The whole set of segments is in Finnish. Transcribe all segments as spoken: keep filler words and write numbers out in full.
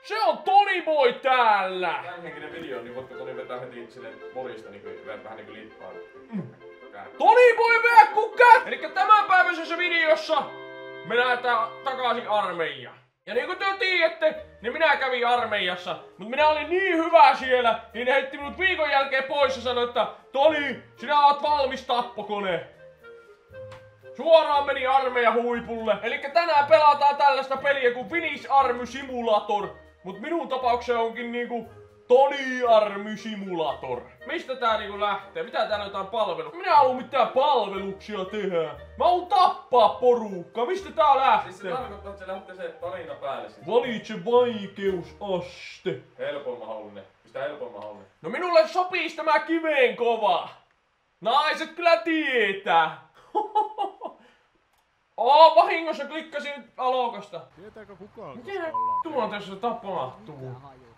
Se on Toni Boy täällä! Tämänhenkinen video, niin voitko Toni vetää heti silleen morista niinku vähän niinku lippaan. Mm. Toni Boy vielä kun kät! Elikkä tämänpäiväisessä videossa me lähdetään takaisin armeijaan. Ja niin kuin te tiedätte, niin minä kävin armeijassa, mutta minä olin niin hyvä siellä, niin ne heitti minut viikon jälkeen pois ja sanoi, että Toni, sinä oot valmis tappokone. Suoraan meni armeijan huipulle. Elikkä tänään pelataan tällaista peliä kuin Finnish Army Simulator. Mut minun tapauksessa onkin niinku Toni Army Simulator. Mistä tää niinku lähtee? Mitä täällä on jotain palveluksia? Minä en halua mitään palveluksia tehdä. Mä haluun tappaa porukkaa. Mistä tää lähtee? Siis se tarkoittaa, että se lähtee se tarina päälle siis. Valitse vaikeusaste. Helpoin mahdollinen. Mistä helpoin mahdollinen? No minulle sopii tämä kiveen kova. Naiset kyllä tietää. Oo, vahingossa klikkasin alokasta. Tietääkö kukaan? Mitä tuon tässä tapahtuu?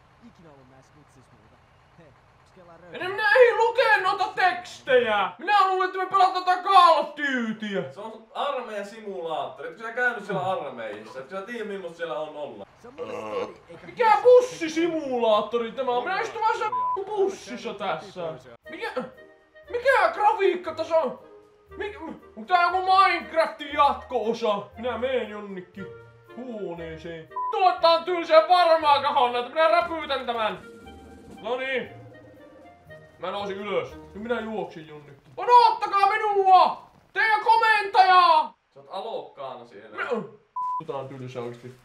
En minä ei lukee noita tekstejä! Minä luulen, että me pelataan tätä Call of Dutyä! Se on armeijan simulaattori. Etkö sä käynyt siellä armeijassa? Etkö sä tiedä millaista siellä on olla? Mikä bussisimulaattori tämä on? Minä istun vaan bussissa tässä. Mikä... Mikä grafiikka tässä on? Mikä... Onko tää joku Minecraftin jatko-osa? Minä meen jonnekin huoneeseen. Tuottaa tylsää varmaa kahonna, että minä räpytän tämän. No niin. Mä nousin ylös. Ja minä juoksin jonnekin. Odottakaa minua! Teidän komentajaa! Sä oot alokkaana siellä. Tää on tylsää oikeesti.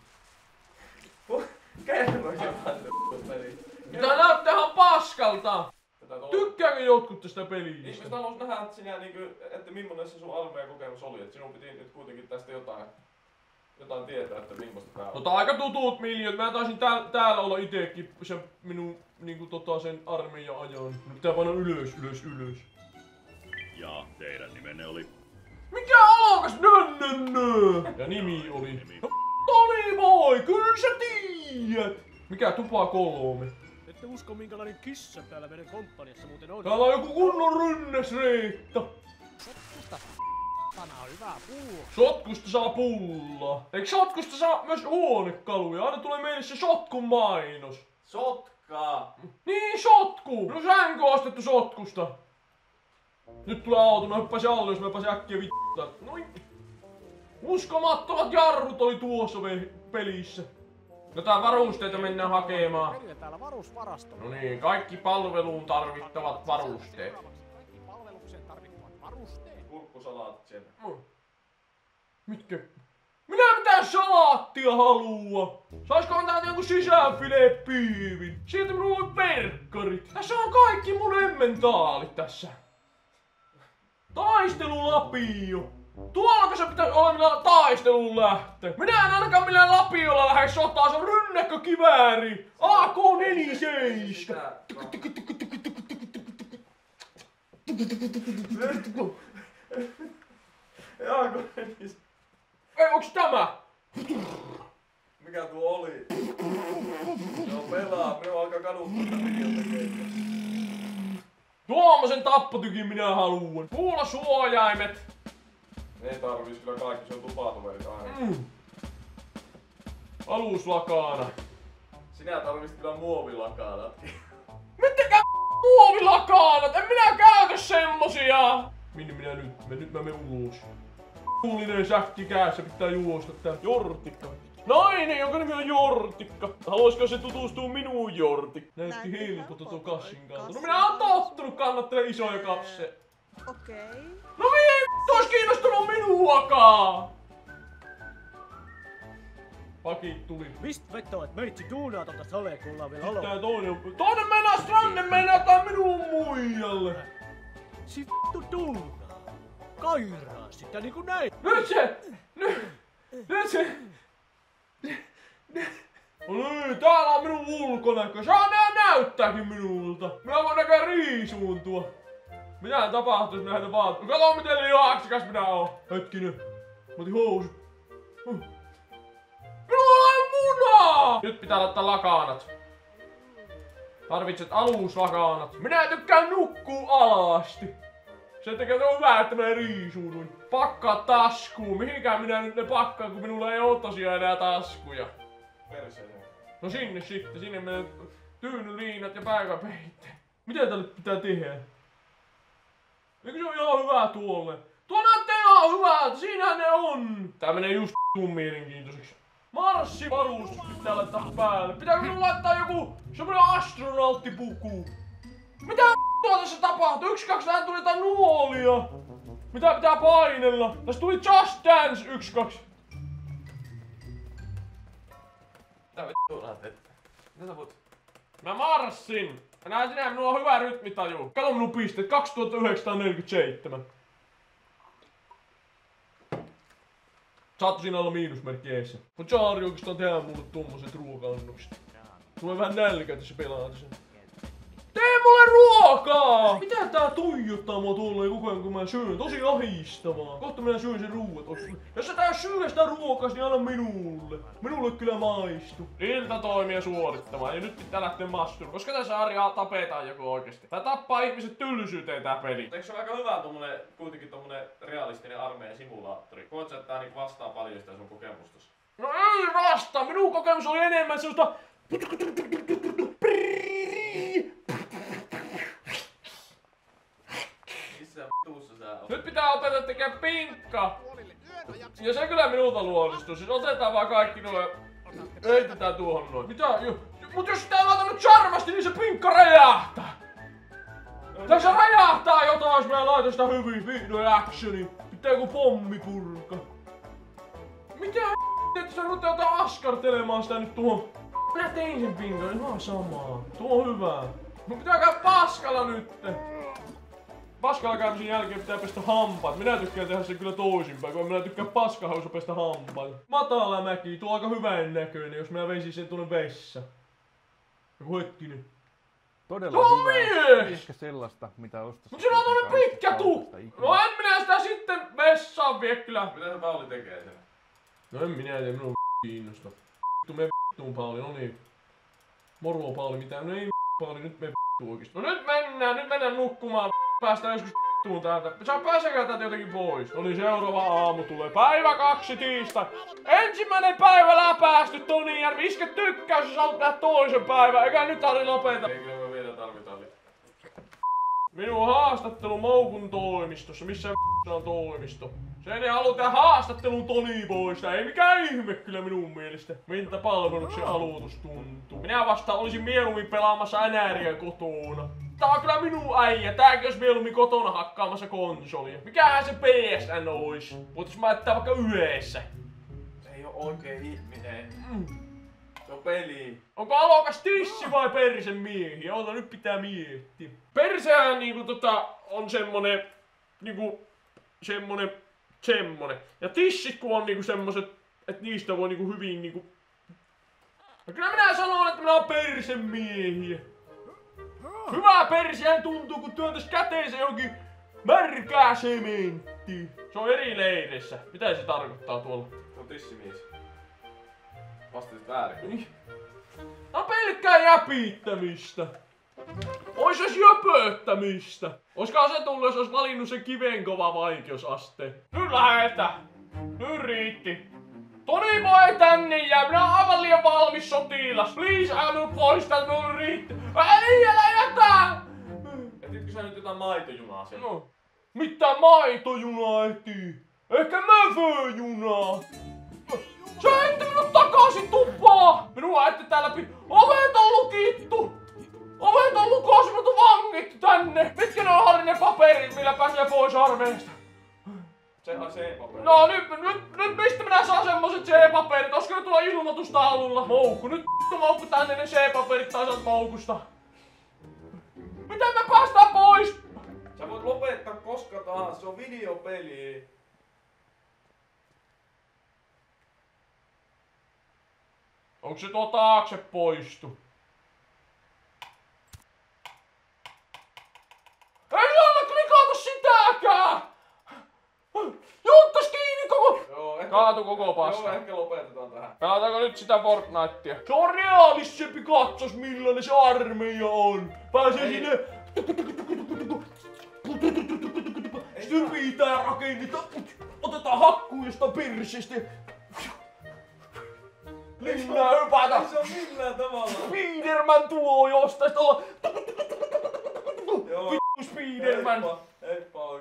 Kerro jotain peliä. Tää näyttää ihan paskalta! Tykkääkö jotkut tästä pelistä? Ihmiset halus nähdä, että sinä niinku, että millainen se sun armeijan kokemus oli. Et sinun piti nyt kuitenkin tästä jotain, jotain tietää, että millaista tää on. Tota aika tutut miljoot. Mä taisin tääl, täällä olla itekin sen minun niinku tota sen armeijan ajan. Pitää painaa ylös, ylös, ylös. Ja teidän nimenne oli? Mikä alokas? Nö, nö, nö. Ja nimi oli? Nimi. No, Toni Boy, kyllä sä tiedät. Mikä tupa kolme? Ette usko minkälainen kissa täällä meidän komppaniassa muuten on. Täällä on joku kunnon rynnesreitta. Sotkusta sana on hyvää pullaa. Sotkusta saa pullaa. Eikö sotkusta saa myös huonekaluja? Aina tulee meille se sotkun mainos. Sotkaa! Niin, sotku! No sänky on ostettu sotkusta. Nyt tulee auto, mä hyppäsin alle, jos mä pääsin äkkiä vittaa. Noin. Uskomattomat jarrut oli tuossa pelissä. Jotain varusteita mennään hakemaan. Perille täällä varusvarasto. No niin, kaikki palveluun tarvittavat varusteet. Kaikki palvelukseen tarvittavat varusteet. Kurkkusalaatit siellä. Mitkä? Minä mitään salaattia halua! Saisko antaa jonkun sisäänfilepiivin? Sieltä minulla on verkkarit. Tässä on kaikki mun emmentaalit tässä. Taistelulapio. Tuollako se pitäisi olla millä taistelun lähtee? Minä en ainakaan millään lapiolla lähde sotaan, se on rynnäkkökivääri! A K neljäkymmentäseitsemän! Jaa, kun menis. Ei, onks tämä? Mikä tuo oli? Joo, pelaa. Minua alkaa kaduttaa tätä videotekeitä. Tuommoisen tappotykin minä haluan. Kuulosuojaimet. Ei tarvis kyllä kaikki, se on tupatoverit aina. Mm. Aluslakaana. Sinä tarvitset kyllä muovilakaanatkin. Mitäkään muovilakaanat? En minä käytä semmosia! Minne minä nyt? Mä, nyt mä menen ulos. Kuulinen säkki kädessä, pitää juosta tää. Jortikka. Nainen, jonka nimi on Jortikka. Haluaisiko se tutustua minuun, Jortikka? Näytti helpota tuo kassin kautta. No minä oon tottunut kannattele isoja kasseja. Okei. Okay. No mihin vittu ois kiinnostunut minuakaan? Pakit tuli. Mistä vetoo, et meitsi duunaa tota salee, kun ollaan vielä alo? Tää toinen on... Toinen meinaa Stranne meinaa tää minun muijalle. Si vittu duunaa. Kairaa sitä niinku näin. Nyt se! Nyt! Nyt se! No niin, täällä on minun ulkonäkö. Saa nää näyttääkin minulta. Minä voin näkää riisuuntua. Mitä tapahtuu, jos nähdään vaat? Kato miten lihaksikas minä oon. Hetkinen. Mä otin housut. Minulla on munaa! Nyt pitää laittaa lakaanat. Tarvitset aluslakaanat. Minä tykkään nukkuu alasti. Se tekee se on hyvä, että mä riisuuduin. Pakkaa taskuun. Mihinkään minä nyt ne pakkaan, kun minulla ei oo tosiaan enää taskuja. Perseen. No sinne sitten, sinne menee tyynyliinat ja päiväpeitteet. Mitä tälle pitää tehdä? Eikö se on ihan hyvä tuolle? Tuo näyttää ihan hyvältä, siinähän ne on! Tää menee just tuun mielenkiintoiseksi. Marssivarustus pitää laittaa päälle. Pitääkö minun laittaa joku semmonen astronauttipuku? Mitä v***tua tässä tapahtuu? Yksi, kaksi, tähän tuli jotain nuolia. Mitä pitää painella? Tässä tuli Just Dance yksi, kaksi. Mitä vittua lähet vettä? Mitä sä voit? Mä marssin! Mä näen sinä, minulla on hyvä rytmitaju. Kato minun pisteet, kaksituhattayhdeksänsataaneljäkymmentäseitsemän. Saattu siinä olla miinusmerkki eessä. Mut Saari oikeastaan tehdä mulle tommoset ruoka-annokset. Tulee vähän nälkä tässä pelaatessa. Tee mulle ruokaa! Mitä tää tuijottaa mua tolleen koko ajan kun mä syön? Tosi ahistavaa. Kohta minä syön sen ruuat. Jos sä tää syö sitä ruokas, niin anna minulle. Minulle kyllä maistu. Iltatoimia suorittamaan ja nyt pitää lähteä mastuun. Koska tässä Arjaa tapetaan joku oikeesti. Tää tappaa ihmiset tylsyyteen tää peli. Eikö se ole aika hyvä tommonen, kuitenkin tommonen realistinen armeijan simulaattori? Koet sä, että tää niinku vastaa paljon sitä sun kokemustas? No ei vastaa! Minun kokemus oli enemmän sellaista... Missä tuussa sä oot? Nyt pitää opetella tekemään pinkka! Ja se kyllä minulta luonnistuu. Siis otetaan vaan kaikki nuo... Heitetään tuohon noin. Mitä? Jo, mut jos sitä ei laita nyt charmasti, niin se pinkka räjähtää! Tässä räjähtää jotain, jos mä laitan sitä hyvin vihdoin actioni. Pitää joku pommi purka. Mitä että sä rupeat jotain askartelemaan sitä nyt tuohon? Minä tein sen pinkan, ihan samaa. Tuo on hyvä. Mun pitää käydä paskalla nytte. Paskalla käymisen jälkeen pitää pestä hampaat. Minä tykkään tehdä sen kyllä toisinpäin, kun minä tykkään paskahaussa pestä hampaat. Matala mäki, tuo on aika hyvän näköinen, jos minä veisin sen tuonne vessaan. Joku hetkinen. Todella Tuo on hyvä. mies! Ehkä sellaista, mitä ostas. Mut sillä on tuonne pitkä tukka! No en minä sitä sitten vessaan vie kyllä. Mitä se Pauli tekee sen? No en minä tiedä, minun kiinnosta. Vittu me vittuun Pauli, no niin. Moro Pauli, mitä? No ei Pauli, nyt me vittu oikeesti. No nyt mennään, nyt mennään nukkumaan. Päästään joskus vittuun täältä. Sä pääsekää täältä jotenkin pois. No niin, seuraava aamu tulee. Päivä kaksi tiistai. Ensimmäinen päivä läpäästy Tonijärvi. Iske tykkäys, jos haluat nähdä toisen päivän. Eikä nyt Harri lopeta. Ei kyllä me vielä tarvitaan. Minun haastattelu Moukun toimistossa. Missä on toimisto? Sen ei halua tehdä haastattelun Toni poista. Ei mikään ihme kyllä minun mielestä. Miltä palveluksen aloitus tuntuu. Minä vasta olisin mieluummin pelaamassa N R:ää kotona. Tää on kyllä minun äijä. Tääkin olisi mieluummin kotona hakkaamassa konsolia. Mikähän se P S N ois? Voitais mä jättää vaikka yhdessä. Se ei oo oikein ihminen. Mm. Se on peli. Onko alokas tissi vai persen miehiä? Ota nyt pitää miettiä. Persehän niinku tota on semmonen niinku semmonen semmonen. Ja tissit kun on niinku semmoset, että niistä voi niinku hyvin niinku... Ja kyllä minä sanon, että minä oon persen miehiä. Hyvä persehän tuntuu kun työntäis käteensä johonkin märkää sementtiä. Se on eri leireissä. Mitä se tarkoittaa tuolla? Se on tissimies. Vastasit väärin. Tää on pelkkää jäpittämistä. Ois jos jöpöttämistä. Oiskohan se tullut, jos ois valinnut sen kivenkova vaikeusasteen. Nyt lähetään. Nyt riitti. Toni voi tänne jää, minä oon aivan liian valmis sotilas. Please, älä minun pois täältä, minun riitti. Ei, älä jätä! Etitkö sä nyt jotain maitojunaa siellä? No, mitä maitojunaa etii? Ehkä möföjunaa. Sä ette minut takaisin tupaa! Minua ette täällä pi... Ovet on lukittu! Ovet on lukossa, minut on vangittu tänne! Mitkä ne on Harri ne paperit, millä pääsee pois armeijasta? Se on C-paperi. No nyt, nyt, nyt mistä minä saan semmoset C-paperit? Olisiko ne tuolla ilmoitustaululla? Moukku, nyt vittu moukku tänne ne C-paperit taas moukusta. Miten me päästään pois? Sä voit lopettaa koska tahansa, se on videopeli. Onko se tuo taakse poistu? Ei saa klikata sitäkään! Juttas kiinni koko... Joo, ehkä... Kaatu koko pasta. Joo, ehkä lopetetaan tähän. Pelataanko nyt sitä Fortnitea? Se on realistisempi, katsos millainen se armeija on. Pääsee Ei. sinne... Sitten rypitään ja rakennetaan. Otetaan hakkuu jostain persestä. linnaa hypätä. Ei se oo millään tavalla. Spiderman tuo jostain tuolla. Joo. Vittu Spiderman. Heippa, heippa.